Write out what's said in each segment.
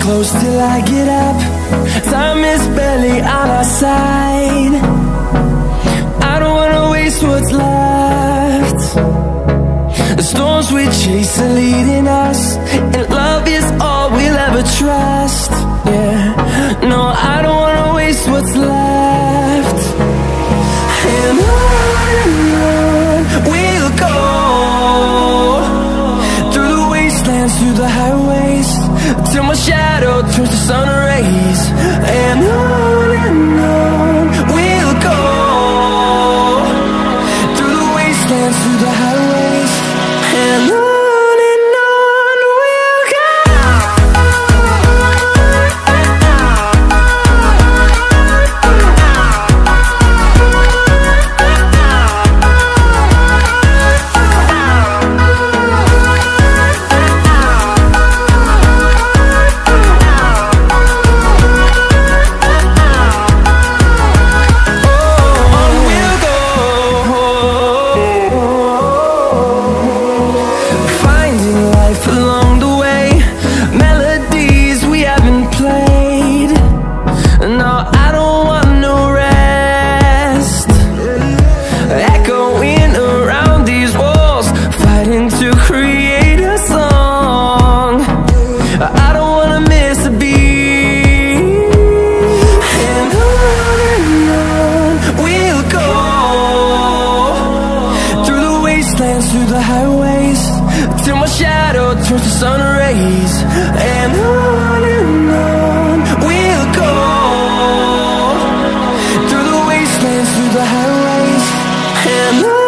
close till I get up. Time is barely on our side. I don't wanna waste what's left. The storms we chase are leading us, and love is all we'll ever trust. Yeah, no, I don't wanna waste what's left. And on we'll go, through the wastelands, through the highways, till my shadow turns to sun rays. And on we'll go, through the wastelands, through the highways, and on we'll go. Through the highways, till my shadow turns to sun rays. And on we'll go, through the wastelands, through the highways, and on we'll go.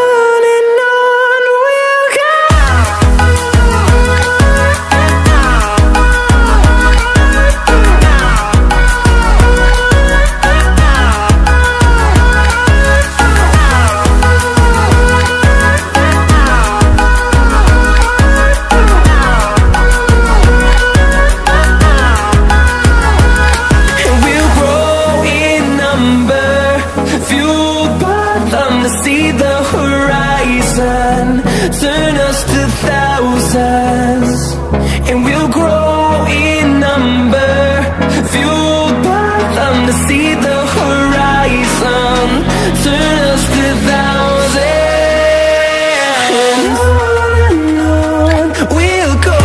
See the horizon, turn us to thousands, and we'll grow in number, fueled by them. To see the horizon, turn us to thousands, and on we'll go,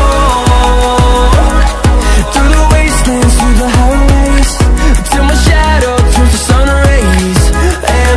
through the wastelands, through the highways, till my shadow turns to sun rays. And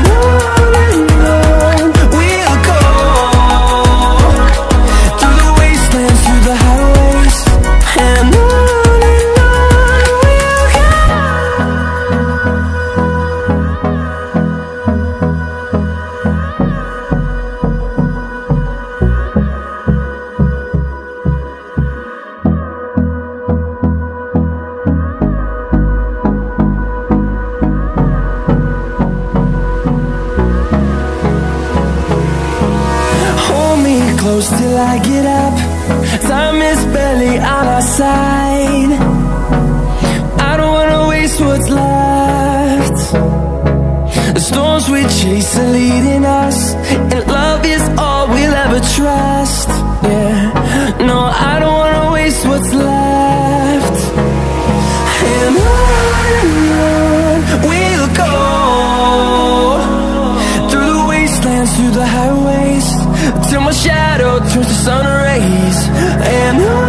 close till I get up. Time is barely on our side. I don't wanna waste what's left. The storms we chase are leading us, and love is all we'll ever trust. Yeah, no, I don't wanna waste what's left. And on we'll go, through the wastelands, through the highways, till my shadow turns to sun rays. And on